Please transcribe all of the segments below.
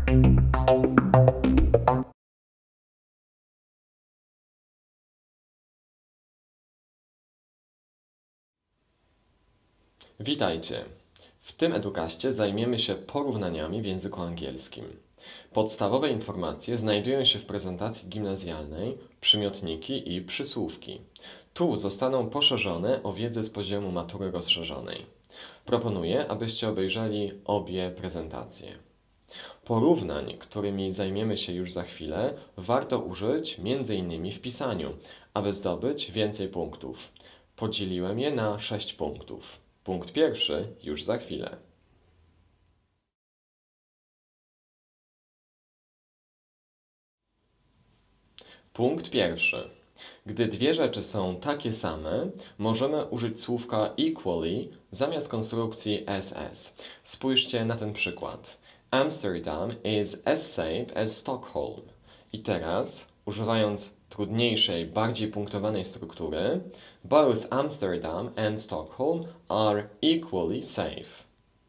Witajcie! W tym edukaście zajmiemy się porównaniami w języku angielskim. Podstawowe informacje znajdują się w prezentacji gimnazjalnej, przymiotniki i przysłówki. Tu zostaną poszerzone o wiedzę z poziomu matury rozszerzonej. Proponuję, abyście obejrzeli obie prezentacje. Porównań, którymi zajmiemy się już za chwilę, warto użyć m.in. w pisaniu, aby zdobyć więcej punktów. Podzieliłem je na 6 punktów. Punkt pierwszy już za chwilę. Punkt pierwszy. Gdy dwie rzeczy są takie same, możemy użyć słówka equally zamiast konstrukcji SS. Spójrzcie na ten przykład. Amsterdam is as safe as Stockholm. I teraz, używając trudniejszej, bardziej punktowanej struktury, both Amsterdam and Stockholm are equally safe.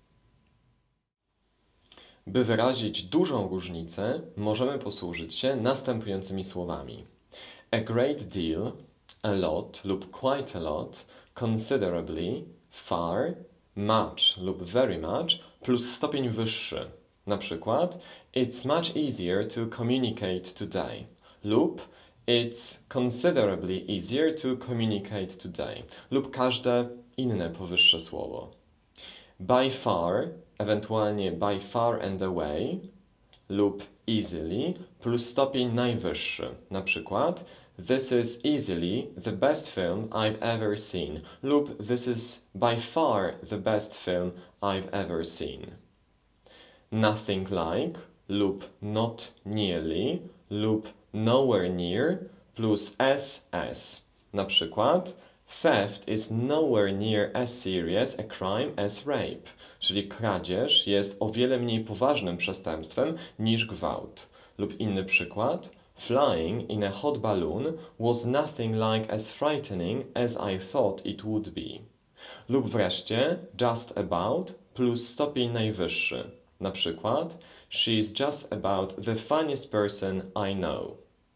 By wyrazić dużą różnicę, możemy posłużyć się następującymi słowami. A great deal, a lot lub quite a lot, considerably, far, much lub very much plus stopień wyższy. Na przykład, it's much easier to communicate today lub it's considerably easier to communicate today lub każde inne powyższe słowo. By far, ewentualnie by far and away lub easily plus stopień najwyższy. Na przykład this is easily the best film I've ever seen lub this is by far the best film I've ever seen. Nothing like lub not nearly lub nowhere near plus SS. Na przykład theft is nowhere near as serious a crime as rape, czyli kradzież jest o wiele mniej poważnym przestępstwem niż gwałt. Lub inny przykład, flying in a hot balloon was nothing like as frightening as I thought it would be. Lub wreszcie just about plus stopień najwyższy. Na przykład, she is just about the funniest person I know.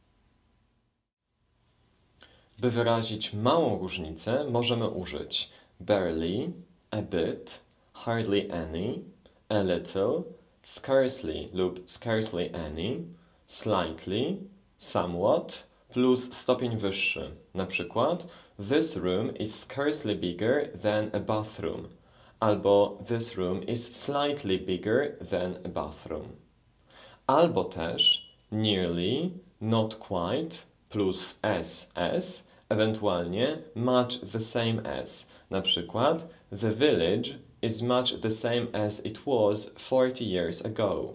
By wyrazić małą różnicę, możemy użyć barely, a bit, hardly any, a little, scarcely lub scarcely any, slightly, somewhat plus stopień wyższy. Na przykład, this room is scarcely bigger than a bathroom, albo this room is slightly bigger than a bathroom. Albo też nearly, not quite plus SS, ewentualnie much the same as. Na przykład, the village is much the same as it was 40 years ago.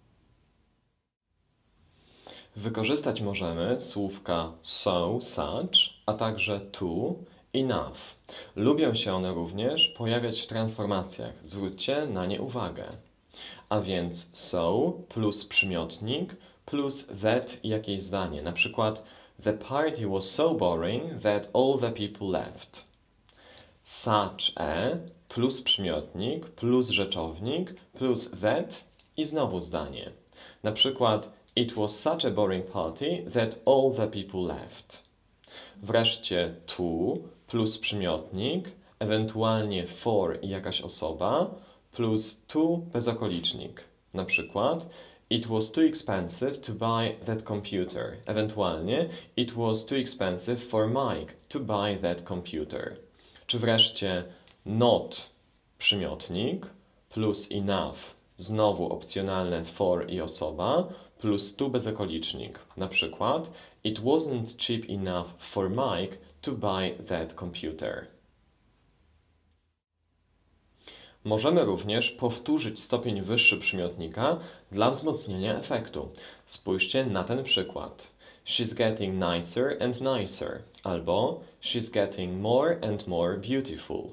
Wykorzystać możemy słówka so, such, a także to, enough. Lubią się one również pojawiać w transformacjach. Zwróćcie na nie uwagę. A więc so plus przymiotnik plus that i jakieś zdanie. Na przykład the party was so boring that all the people left. Such a plus przymiotnik plus rzeczownik plus that i znowu zdanie. Na przykład it was such a boring party that all the people left. Wreszcie to plus przymiotnik, ewentualnie for i jakaś osoba, plus to bezokolicznik. Na przykład it was too expensive to buy that computer. Ewentualnie it was too expensive for Mike to buy that computer. Czy wreszcie not przymiotnik plus enough, znowu opcjonalne for i osoba, plus to bezokolicznik. Na przykład it wasn't cheap enough for Mike to buy that computer. Możemy również powtórzyć stopień wyższy przymiotnika dla wzmocnienia efektu. Spójrzcie na ten przykład. She's getting nicer and nicer. Albo she's getting more and more beautiful.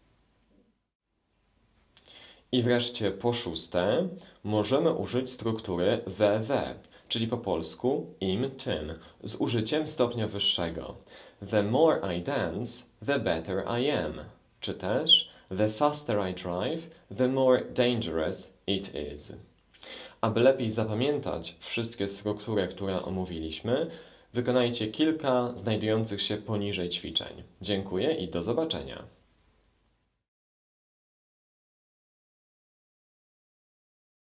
I wreszcie po szóste, możemy użyć struktury the, czyli po polsku im, tym, z użyciem stopnia wyższego. The more I dance, the better I am. Czy też the faster I drive, the more dangerous it is. Aby lepiej zapamiętać wszystkie struktury, które omówiliśmy, wykonajcie kilka znajdujących się poniżej ćwiczeń. Dziękuję i do zobaczenia.